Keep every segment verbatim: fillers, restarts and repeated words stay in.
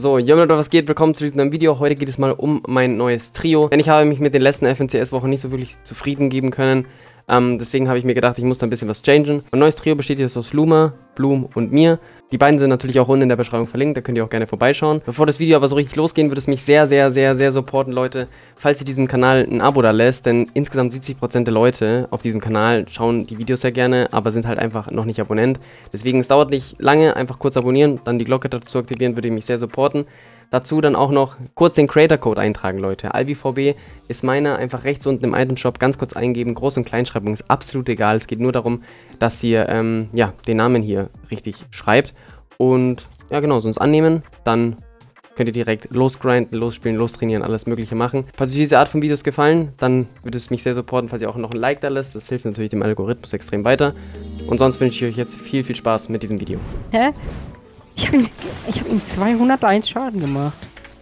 So, yo Leute, was geht? Willkommen zu diesem neuen Video. Heute geht es mal um mein neues Trio. Denn ich habe mich mit den letzten F N C S-Wochen nicht so wirklich zufrieden geben können. Ähm, deswegen habe ich mir gedacht, ich muss da ein bisschen was changen. Mein neues Trio besteht jetzt aus Luma, Bloom und mir. Die beiden sind natürlich auch unten in der Beschreibung verlinkt, da könnt ihr auch gerne vorbeischauen. Bevor das Video aber so richtig losgehen, würde es mich sehr, sehr, sehr, sehr supporten, Leute, falls ihr diesem Kanal ein Abo da lässt, denn insgesamt siebzig Prozent der Leute auf diesem Kanal schauen die Videos sehr gerne, aber sind halt einfach noch nicht Abonnent. Deswegen, es dauert nicht lange, einfach kurz abonnieren, dann die Glocke dazu aktivieren, würde mich sehr supporten. Dazu dann auch noch kurz den Creator-Code eintragen, Leute. AlviVB ist meiner, einfach rechts unten im Item-Shop ganz kurz eingeben. Groß- und Kleinschreibung ist absolut egal. Es geht nur darum, dass ihr ähm, ja, den Namen hier richtig schreibt. Und ja genau, sonst annehmen. Dann könnt ihr direkt losgrinden, losspielen, lostrainieren, alles mögliche machen. Falls euch diese Art von Videos gefallen, dann würde es mich sehr supporten, falls ihr auch noch ein Like da lasst. Das hilft natürlich dem Algorithmus extrem weiter. Und sonst wünsche ich euch jetzt viel, viel Spaß mit diesem Video. Hä? Ich hab ihm, ich hab ihm zweihunderteins Schaden gemacht.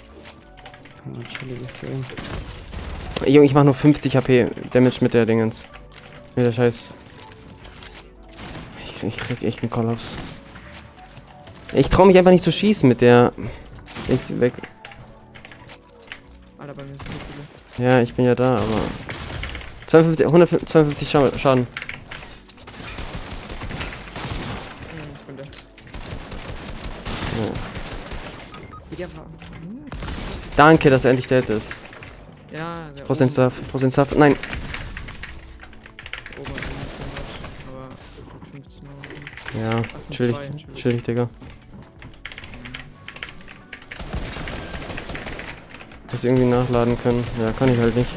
Junge, ich mach nur fünfzig H P Damage mit der Dingens. Mit der Scheiß. Ich, ich krieg echt einen Kollaps. Ich trau mich einfach nicht zu schießen mit der. Ich weg. Alter, bei mir ist so viele. Ja, ich bin ja da, aber. zweiundfünfzig, hundertzweiundfünfzig Schaden. Ja. Danke, dass er endlich dead ist. Ja, der Prozent Stuff, Prozent Stuff, nein. Ja, chillig, chillig, Digga. Muss irgendwie nachladen können. Ja, kann ich halt nicht.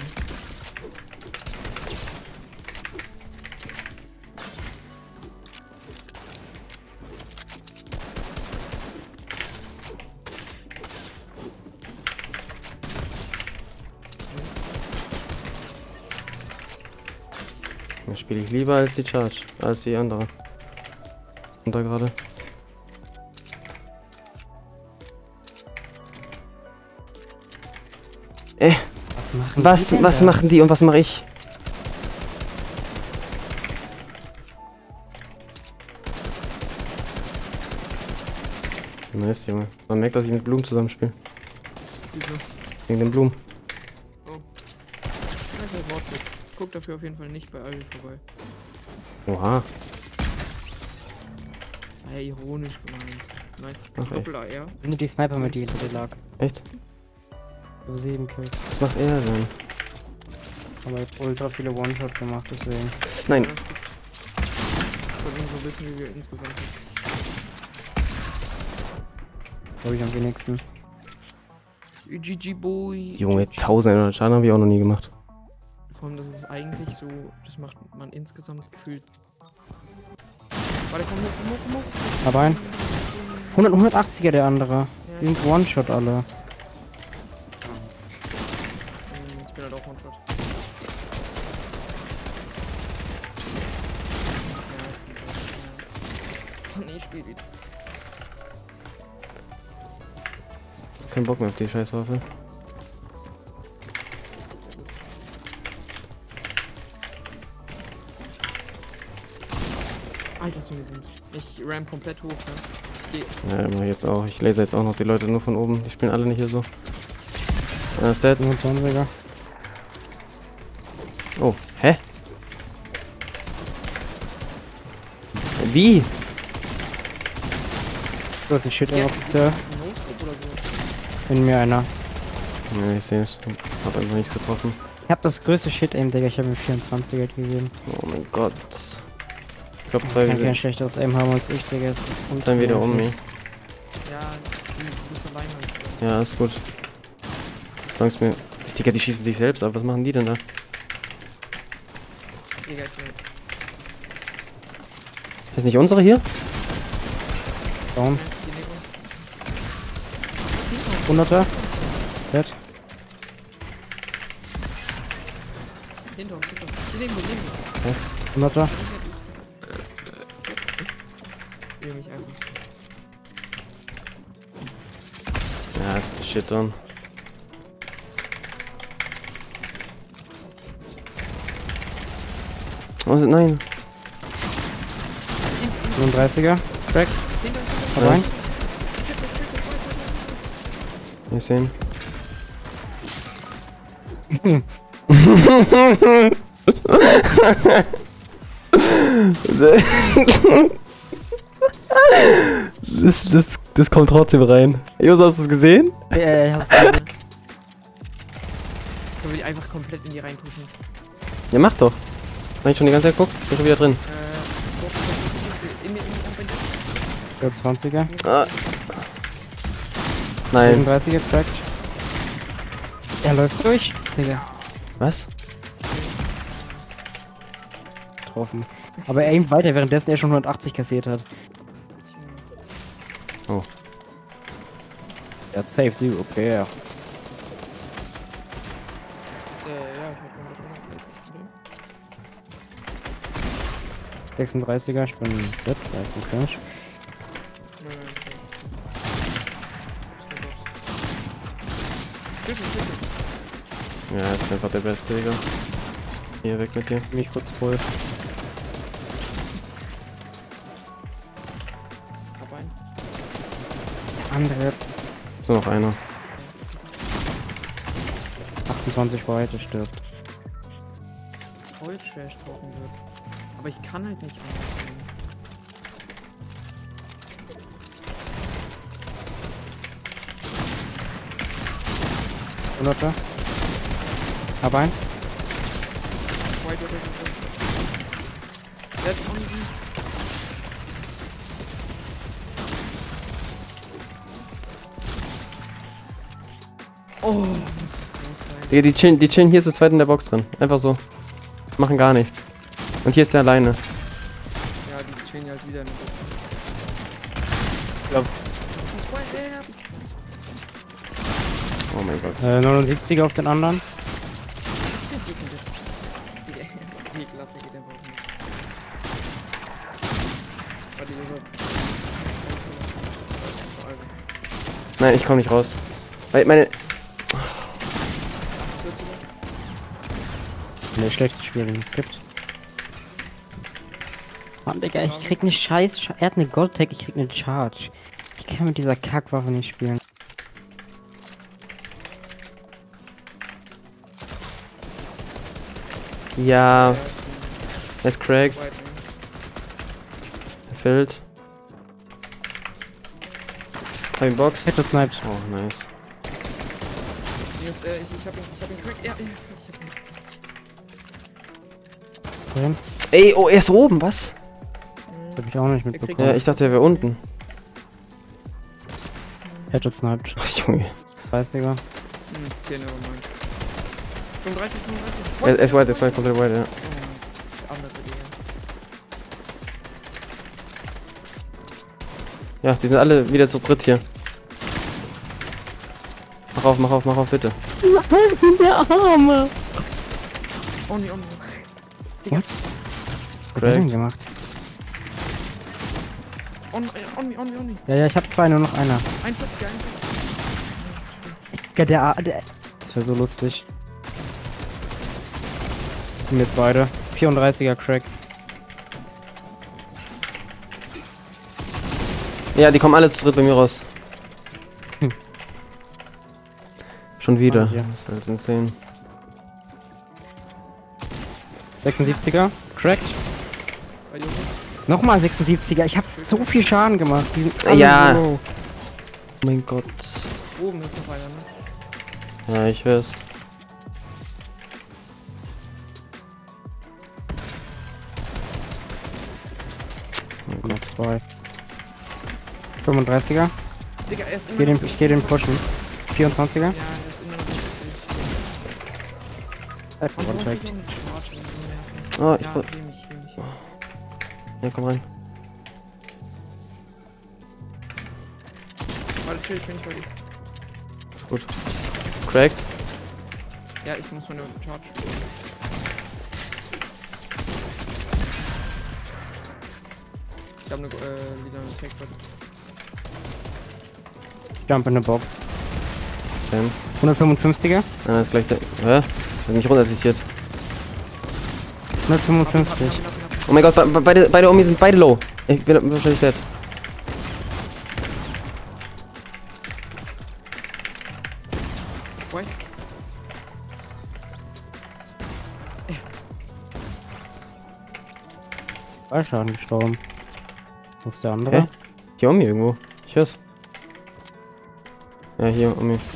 Das spiele ich lieber als die Charge, als die andere. Und da gerade. Äh, Was machen was, die denn was da? machen die und was mache ich? Nice, Junge. Man merkt, dass ich mit Blumen zusammenspiele. Wieso? Wegen den Blumen. Oh. Das Wortwitz. Guck dafür auf jeden Fall nicht bei Alvi vorbei. Oha. Das war ja ironisch gemeint. Nice. Ach, Doppel-A R. Wenn die Sniper mit die hinter dir lag. Echt? So sieben Kills. Was macht er denn? Aber jetzt ultra viele One-Shot gemacht, deswegen. Nein. Ja, ich wollte nur so wissen, wie wir insgesamt sind. Glaube ich am wenigsten. G G Boy. Junge, tausendeinhundert Schaden habe ich auch noch nie gemacht. Vor allem, das ist eigentlich so, das macht man insgesamt gefühlt. Warte, komm hoch, komm hoch, komm hoch. Aber ein. hundert, hundertachtziger der andere. Ja. Die sind One-Shot alle. Hm, Ich bin halt auch One-Shot. Ja, nee, ich spiel wieder. Kein Bock mehr auf die Scheißwaffe. Alter, so ein Boost. Ich ram komplett hoch, ne? Ich geh. Ja, mach ich jetzt auch. Ich laser jetzt auch noch die Leute nur von oben. Die spielen alle nicht hier so. Ja, ist dead. fünfundzwanziger. Oh, hä? Wie? Du hast die Shit Ja, offiziell. No-Scope oder so. In mir einer. Ja, ich sehe es. Hab einfach nichts getroffen. Ich hab das größte Shit-Aim, Digga. Ich hab ihm vierundzwanziger gegeben. Oh mein Gott. Ich glaube, Ich zwei kann kein wieder, schlechteres Aim haben als ich, Digga. zwei wieder um mich. Ja, du bist allein halt. Ja, ist gut. Sag's mir. Die Digga, die schießen sich selbst ab. Was machen die denn da? Digga, ich bin. Ist nicht unsere hier? Down. Hier neben uns. hunderter. Dead. Hinter uns, hinter uns. Hier neben uns, neben uns. hunderter. Ich will mich einfach. Ja, shit on. Oh, nein. fünfunddreißiger. Crack. Hinter uns, hinter uns. Rein. Nicht sehen. das, das, das kommt trotzdem rein. Jos, hast du es gesehen? Ja, ich hab's gesehen. Können wir die einfach komplett in die reinpushen? Ja, mach doch. Hab ich schon die ganze Zeit geguckt? Bin schon wieder drin. Äh, in, in, in, in, vierundzwanziger. Ah. Nein. siebenunddreißiger cracked. Er läuft durch. Digga. Was? Getroffen. Aber er aimt weiter, währenddessen er schon hundertachtzig kassiert hat. Oh. Er hat safe Zero, okay, ja. Äh, ja, ich hab noch sechsunddreißiger, ich bin dead, da ist ein Crash. Ja, ist einfach der Beste, Digga. Hier, weg mit dir. Mich kurz voll. Hab einen. Der andere So, noch einer. achtundzwanzig weiter stirbt. Voll Trash talken wird. Aber ich kann halt nicht anders. hunderter. Hab ein. White, white, white, white. That's on easy. Oh, was ist das rein? Digga, die chillen, die chillen hier zu zweit in der Box drin. Einfach so. Machen gar nichts. Und hier ist der alleine. Ja, die chillen ja halt wieder in der Box. Ja. Das war der. Oh mein Gott. Äh, neunundsiebziger auf den anderen. Der sieht mich. Der ist ekelhaft, der geht einfach nicht. Warte, Junge. Nein, ich komme nicht raus. Weil meine. Ne, schlechteste Spiel, den es gibt. Mann, Digga, ich krieg ne Scheiß. Er hat ne Gold-Tag, ich krieg ne Charge. Ich kann mit dieser Kackwaffe nicht spielen. Ja. Er ist cracked. Er fällt. Hab ihn Box. Headshot sniped. Oh, nice. Ich, äh, ich, ich hab ihn, ich hab ihn cracked. Ja, ja, ich hab ihn. Wohin? Ey, oh, er ist oben, was? Das hab ich auch nicht mitbekommen. Ja, ich dachte, er wäre unten. Headshot sniped. Ach, Junge. dreißiger. Hm, okay, nevermind. fünfunddreißig, fünfunddreißig. Er, er ist white, er ist white, komplett white, ja. Oh, der andere, Digga. Ja, die sind alle wieder zu dritt hier. Mach auf, mach auf, mach auf, bitte. Nein, der Arme! Only, only. What? Was hat er denn gemacht? On, only, only, only. Ja, ja, ich hab zwei, nur noch einer. einundvierzig, einundvierzig. Ja, der, A- der das wäre so lustig. Mit beide. vierunddreißiger Crack. Ja, die kommen alle zu dritt bei mir raus. Hm. Schon wieder. Ah, ja. Das ist halt insane. sechsundsiebziger. Cracked. Bei Junge. Nochmal sechsundsiebziger. Ich hab so viel Schaden gemacht. Die sind alle Ja. so low. Oh mein Gott. Oben ist noch einer, ne? Ja, ich weiß. Oh mein Gott. Zwei. fünfunddreißiger. Digga, er ist Ich immer geh den, noch ich geh den pushen. vierundzwanziger. Ja, er ist immer noch nicht. Einfach Und one tracked. und- und- Oh, ich Ja, wollte. heal mich, heal mich. Ja, komm rein. Warte, chill, ich bin nicht bei dir. Gut. Cracked. Ja, ich muss meine Charge spielen. Ich hab ne, äh, wieder eine Tag, warte. Jump in the box. Sam. hundertfünfundfünfziger. Ah, das ist gleich der. Hä? Hat mich runtersichert. hundertfünfundfünfzig. Hab ihn, hab ihn, hab ihn, hab ihn. Oh mein Gott, be beide, beide Omi sind beide low. Ich bin wahrscheinlich dead. Fallschaden gestorben. Wo ist der andere? Hä? Hier um mir irgendwo. Ich hör's. Ja, hier um mir.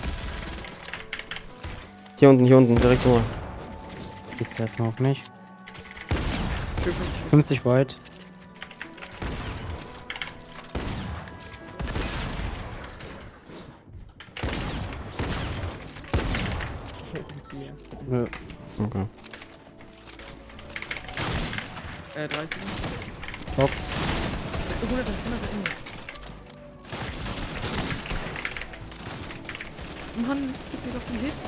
Hier unten, hier unten, direkt nur. Geht's erstmal auf mich. Schön, fünfzig. fünfzig White. Nö. Okay. Äh, dreißig. Box. hundert, hundert Ende. Mann, gib mir doch den Hit.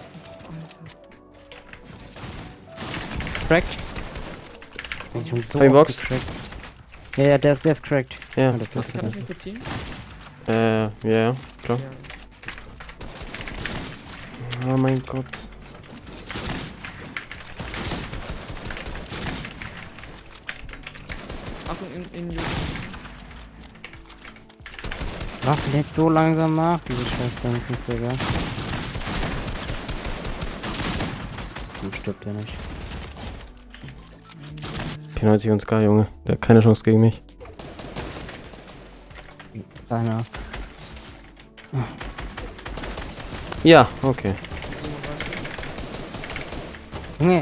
Alter. Cracked. Bin ich schon so Hab ich oft Box? gecrackt. Ja, ja, der ist, der ist cracked. Ja, das das ist Kann das. ich nicht verziehen? Äh, ja, ja, klar. Ja. Oh mein Gott. Achtung, in, in Ach, der lädt so langsam nach, diese Scheiße, Digga. Dann stirbt der nicht. P neunzig und Sky, Junge. Der hat keine Chance gegen mich. Keiner. Ja, okay. Junge.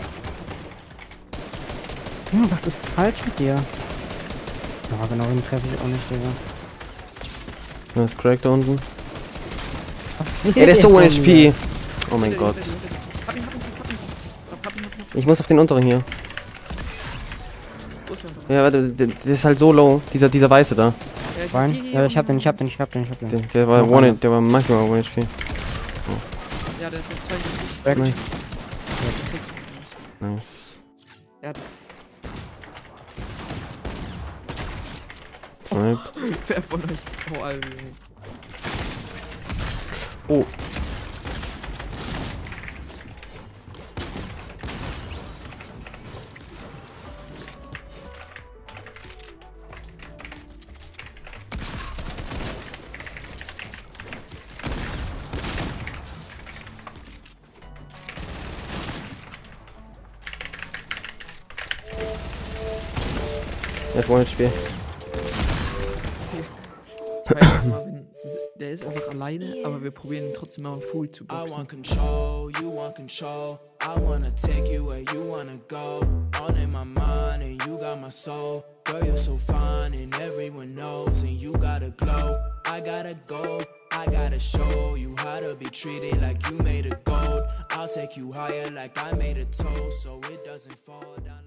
Junge, was ist falsch mit dir? Ja, genau, den treffe ich auch nicht, Digga. Da ist Crack da unten. Was will Ey, der ist so von ohne H mir? P. Oh mein Gott. Hab ihn, hab ihn, hab ihn, hab ihn. Hab, hab ihn, hab ihn. Ich muss auf den unteren hier. Wo ist der andere? Ja, warte, der, der ist halt so low. Dieser, dieser Weiße da. Ja, ich Fein? hier, hier, Ja, ich hier, hab den, ich hier. hab den, ich hab den, ich hab den. Der, der war Noch one, einer. der war maximal one H P. Ja, der ist jetzt zweiundsiebzig. Cracked. Nice. Ja. Nice. Er hat Snipe. wer von euch? Oh, Alter. Oh. Er ist one H P. Weil, Marvin, der ist einfach alleine, aber wir probieren ihn trotzdem mal full zu I boxen. want control, you want control. I wanna take you where you wanna go. All in my mind, and you got my soul. Girl, you're so fine, and everyone knows. And you gotta glow. I gotta go. I gotta show you how to be treated like you made of gold. I'll take you higher like I made a toast, so it doesn't fall down.